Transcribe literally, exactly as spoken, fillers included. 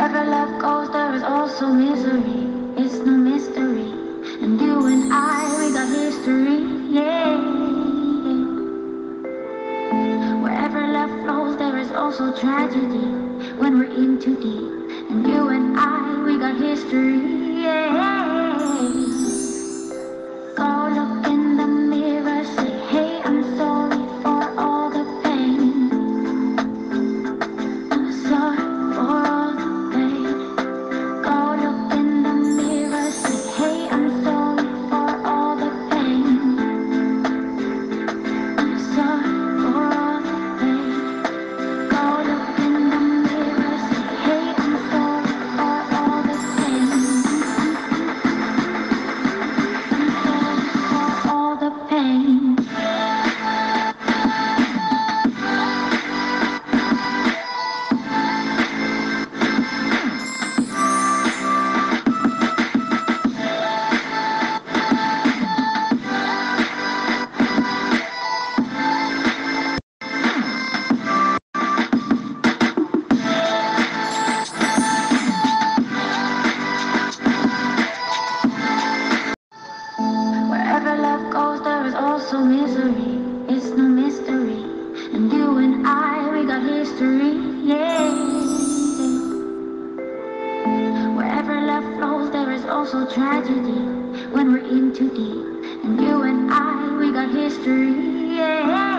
Wherever love goes, there is also misery. It's no mystery. And you and I, we got history. Yeah. Wherever love flows, there is also tragedy. When we're in too deep. And you and I, we got history. Yeah. Go look in the mirror, say, hey, I'm sorry for all the pain. I'm sorry for all the pain. Go look in the mirror, say, hey, I'm sorry for all the pain. I'm sorry for all the pain. Go look in the mirror, say, hey, I'm sorry for all the pain. I'm sorry for all the pain. Wherever love goes, there is also misery. It's no mystery. And you and I, we got history. Yeah. Wherever love flows, there is also tragedy. When we're in too deep. And you and I, we got history. Yeah.